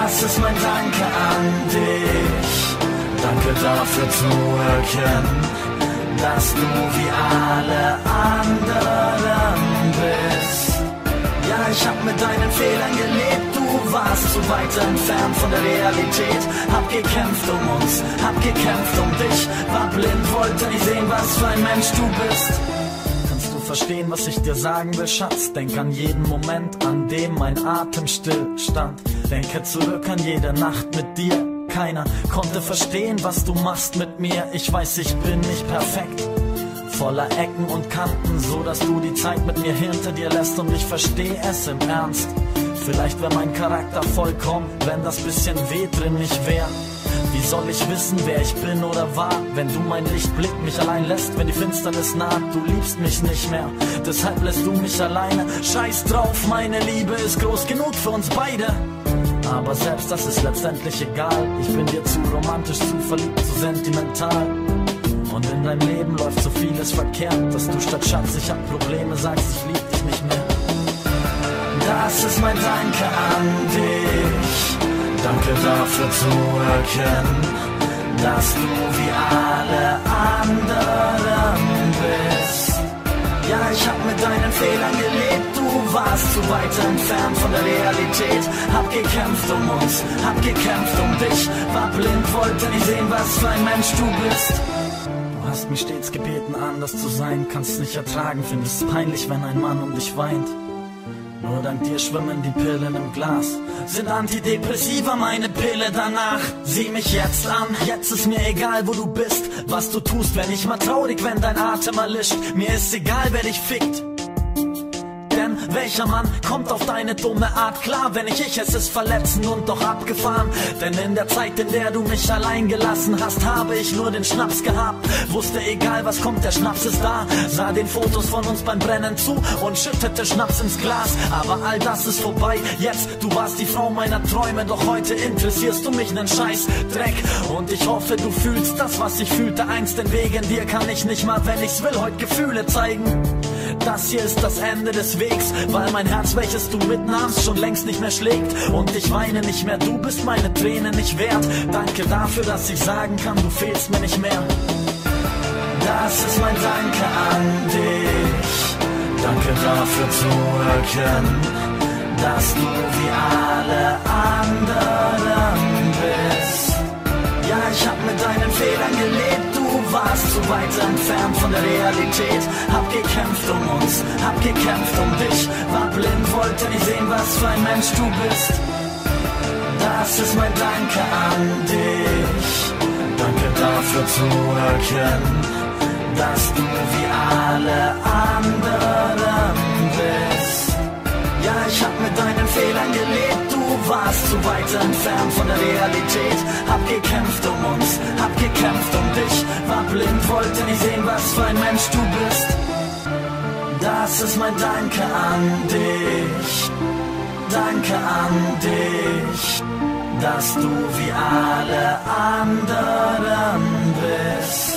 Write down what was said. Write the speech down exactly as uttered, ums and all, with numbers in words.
Das ist mein Danke an dich. Danke dafür zu erkennen, dass du wie alle anderen bist. Ja, ich hab mit deinen Fehlern gelebt, du warst zu weit entfernt von der Realität. Hab gekämpft um uns, hab gekämpft um dich, war blind, wollte nicht sehen, was für ein Mensch du bist. Kannst du verstehen, was ich dir sagen will, Schatz? Denk an jeden Moment, an dem mein Atem still stand. Denke zurück an jede Nacht mit dir. Keiner konnte verstehen, was du machst mit mir. Ich weiß, ich bin nicht perfekt, voller Ecken und Kanten, so dass du die Zeit mit mir hinter dir lässt. Und ich versteh es im Ernst. Vielleicht wäre mein Charakter vollkommen, wenn das bisschen weh drin nicht wär. Wie soll ich wissen, wer ich bin oder war, wenn du mein Lichtblick mich allein lässt, wenn die Finsternis naht? Du liebst mich nicht mehr, deshalb lässt du mich alleine. Scheiß drauf, meine Liebe ist groß genug für uns beide. Aber selbst das ist letztendlich egal. Ich bin dir zu romantisch, zu verliebt, zu sentimental. Und in deinem Leben läuft so vieles verkehrt, dass du statt Schatz, ich hab Probleme, sagst, ich lieb dich nicht mehr. Das ist mein Danke an dich. Danke dafür zu erkennen, dass du wie alle anderen bist. Ja, ich hab mit deinen Fehlern gelebt, du warst zu weit entfernt von der Realität. Hab gekämpft um uns, hab gekämpft um dich, war blind, wollte nicht sehen, was für ein Mensch du bist. Du hast mich stets gebeten, anders zu sein, kannst nicht ertragen, findest es peinlich, wenn ein Mann um dich weint. Nur dank dir schwimmen die Pillen im Glas, sind Antidepressiva meine Pille danach. Sieh mich jetzt an, jetzt ist mir egal, wo du bist, was du tust, wenn ich mal traurig, wenn dein Atem erlischt. Mir ist egal, wer dich fickt. Denn welcher Mann kommt auf deine dumme Art klar? Wenn nicht ich, es ist verletzend und doch abgefahren. Denn in der Zeit, in der du mich allein gelassen hast, habe ich nur den Schnaps gehabt. Wusste, egal was kommt, der Schnaps ist da. Sah den Fotos von uns beim Brennen zu und schüttete Schnaps ins Glas. Aber all das ist vorbei jetzt, du warst die Frau meiner Träume. Doch heute interessierst du mich nen Scheiß Dreck. Und ich hoffe, du fühlst das, was ich fühlte einst. Denn wegen dir kann ich nicht mal, wenn ich's will, heute Gefühle zeigen. Das hier ist das Ende des Wegs, weil mein Herz, welches du mitnahmst, schon längst nicht mehr schlägt. Und ich weine nicht mehr, du bist meine Tränen nicht wert. Danke dafür, dass ich sagen kann, du fehlst mir nicht mehr. Das ist mein Danke an dich. Danke dafür zu erkennen, dass du wie alle anderen bist. Ja, ich hab mit deinen Fehlern gelebt, du warst zu weit entfernt von der Realität. Hab gekämpft um uns, hab gekämpft um dich, war blind, wollte nicht sehen, was für ein Mensch du bist. Das ist mein Danke an dich. Danke dafür zu erkennen, dass du wie alle anderen bist. Ja, ich hab mit deinen Fehlern gelebt, du warst zu weit entfernt von der Realität. Hab gekämpft um uns, hab gekämpft um dich, war blind, wollte nicht sehen, was für ein Mensch du bist. Das ist mein Danke an dich. Danke an dich, dass du wie alle anderen bist.